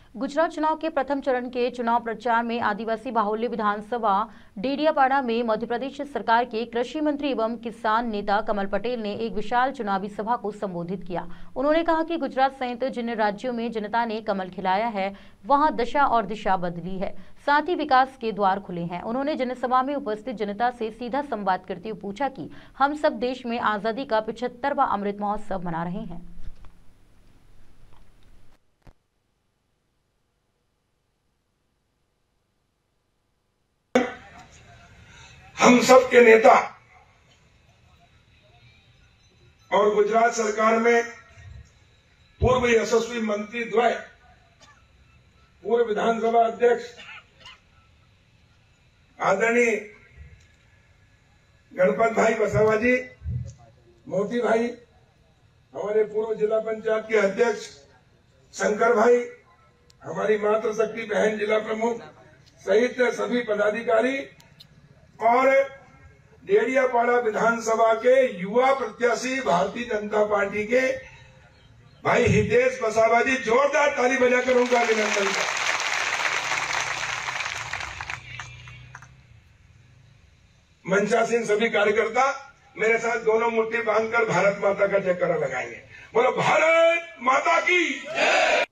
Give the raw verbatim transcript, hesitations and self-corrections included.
गुजरात चुनाव के प्रथम चरण के चुनाव प्रचार में आदिवासी बाहुल्य विधानसभा डेडियापाड़ा में मध्य प्रदेश सरकार के कृषि मंत्री एवं किसान नेता कमल पटेल ने एक विशाल चुनावी सभा को संबोधित किया। उन्होंने कहा कि गुजरात सहित जिन राज्यों में जनता ने कमल खिलाया है वहां दशा और दिशा बदली है, साथ ही विकास के द्वार खुले हैं। उन्होंने जनसभा में उपस्थित जनता से सीधा संवाद करते हुए पूछा कि हम सब देश में आजादी का पिछहत्तरवां अमृत महोत्सव मना रहे हैं। हम सब के नेता और गुजरात सरकार में पूर्व यशस्वी मंत्री द्वय, पूर्व विधानसभा अध्यक्ष आदरणीय गणपत भाई वसावा जी, मोती भाई, हमारे पूर्व जिला पंचायत के अध्यक्ष शंकर भाई, हमारी मातृशक्ति बहन जिला प्रमुख सहित सभी पदाधिकारी और डेडियापाड़ा विधानसभा के युवा प्रत्याशी भारतीय जनता पार्टी के भाई हितेश वसावा जी, जोरदार ताली बजाकर उनका अभिनंदन करें। मंचासीन सभी कार्यकर्ता मेरे साथ दोनों मुट्ठी बांधकर भारत माता का जयकारा लगाएंगे। बोलो भारत माता की जय।